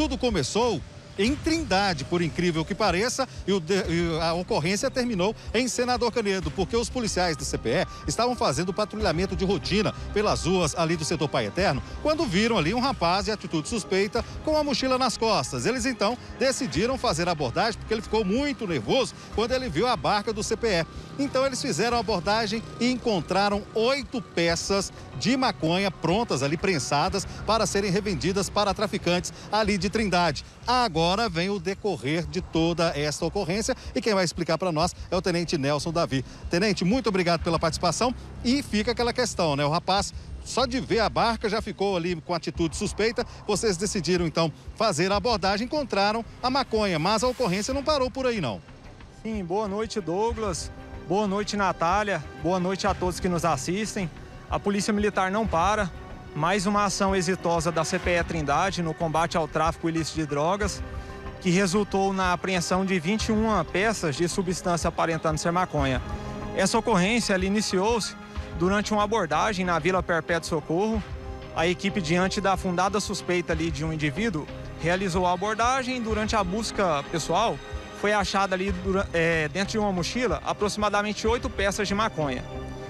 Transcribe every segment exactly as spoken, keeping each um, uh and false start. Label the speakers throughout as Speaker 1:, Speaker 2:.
Speaker 1: tudo começou em Trindade, por incrível que pareça, e, o de, e a ocorrência terminou em Senador Canedo, porque os policiais do C P E estavam fazendo patrulhamento de rotina pelas ruas ali do setor Pai Eterno, quando viram ali um rapaz de atitude suspeita com a mochila nas costas. Eles então decidiram fazer a abordagem, porque ele ficou muito nervoso quando ele viu a barca do C P E. Então eles fizeram a abordagem e encontraram oito peças de maconha prontas ali, prensadas, para serem revendidas para traficantes ali de Trindade. Agora vem o decorrer de toda esta ocorrência e quem vai explicar para nós é o Tenente Nelson Davi. Tenente, muito obrigado pela participação e fica aquela questão, né? O rapaz, só de ver a barca, já ficou ali com atitude suspeita. Vocês decidiram então fazer a abordagem, encontraram a maconha, mas a ocorrência não parou por aí não.
Speaker 2: Sim, boa noite, Douglas. Boa noite, Natália. Boa noite a todos que nos assistem. A Polícia Militar não para. Mais uma ação exitosa da C P E Trindade no combate ao tráfico ilícito de drogas, que resultou na apreensão de vinte e uma peças de substância aparentando ser maconha. Essa ocorrência iniciou-se durante uma abordagem na Vila Perpétuo Socorro. A equipe, diante da fundada suspeita ali de um indivíduo, realizou a abordagem. Durante a busca pessoal, foi achada ali é, dentro de uma mochila aproximadamente oito peças de maconha.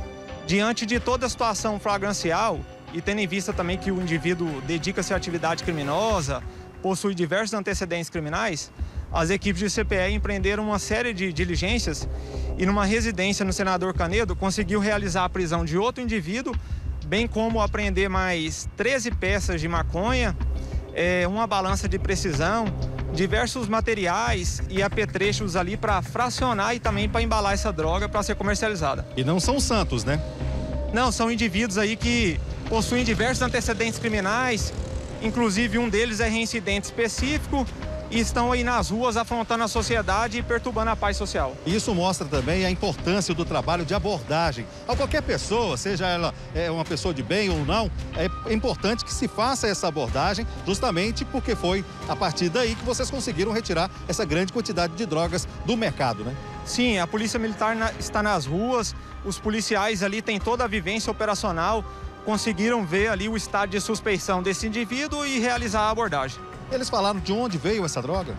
Speaker 2: Diante de toda a situação flagrancial, e tendo em vista também que o indivíduo dedica-se à atividade criminosa, possui diversos antecedentes criminais, as equipes de C P E empreenderam uma série de diligências e numa residência no Senador Canedo conseguiu realizar a prisão de outro indivíduo, bem como apreender mais treze peças de maconha, é, uma balança de precisão, diversos materiais e apetrechos ali para fracionar e também para embalar essa droga para ser comercializada.
Speaker 1: E não são santos, né?
Speaker 2: Não, são indivíduos aí que possuem diversos antecedentes criminais, inclusive um deles é reincidente específico e estão aí nas ruas afrontando a sociedade e perturbando a paz social.
Speaker 1: Isso mostra também a importância do trabalho de abordagem. A qualquer pessoa, seja ela é, uma pessoa de bem ou não, é importante que se faça essa abordagem, justamente porque foi a partir daí que vocês conseguiram retirar essa grande quantidade de drogas do mercado, né?
Speaker 2: Sim, a Polícia Militar na, está nas ruas, os policiais ali têm toda a vivência operacional, conseguiram ver ali o estado de suspeição desse indivíduo e realizar a abordagem.
Speaker 1: Eles falaram de onde veio essa droga?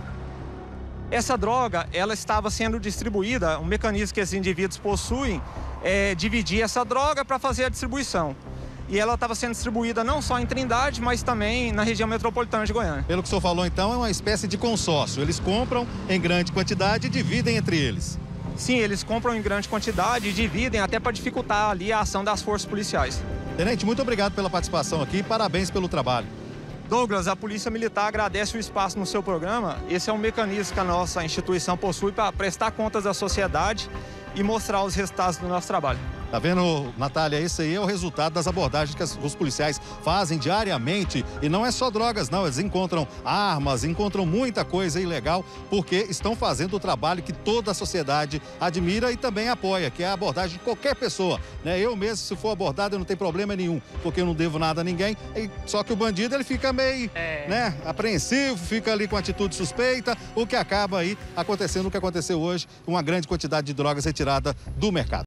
Speaker 2: Essa droga, ela estava sendo distribuída, um mecanismo que esses indivíduos possuem é dividir essa droga para fazer a distribuição. E ela estava sendo distribuída não só em Trindade, mas também na região metropolitana de Goiânia.
Speaker 1: Pelo que o senhor falou, então, é uma espécie de consórcio. Eles compram em grande quantidade e dividem entre eles.
Speaker 2: Sim, eles compram em grande quantidade e dividem até para dificultar ali a ação das forças policiais.
Speaker 1: Tenente, muito obrigado pela participação aqui e parabéns pelo trabalho.
Speaker 2: Douglas, a Polícia Militar agradece o espaço no seu programa. Esse é um mecanismo que a nossa instituição possui para prestar contas à sociedade e mostrar os resultados do nosso trabalho.
Speaker 1: Tá vendo, Natália? Esse aí é o resultado das abordagens que os policiais fazem diariamente. E não é só drogas, não. Eles encontram armas, encontram muita coisa ilegal, porque estão fazendo o trabalho que toda a sociedade admira e também apoia, que é a abordagem de qualquer pessoa, né? Eu mesmo, se for abordado, eu não tenho problema nenhum, porque eu não devo nada a ninguém. Só que o bandido, ele fica meio, é. né, apreensivo, fica ali com atitude suspeita, o que acaba aí acontecendo o que aconteceu hoje, uma grande quantidade de drogas retirada do mercado.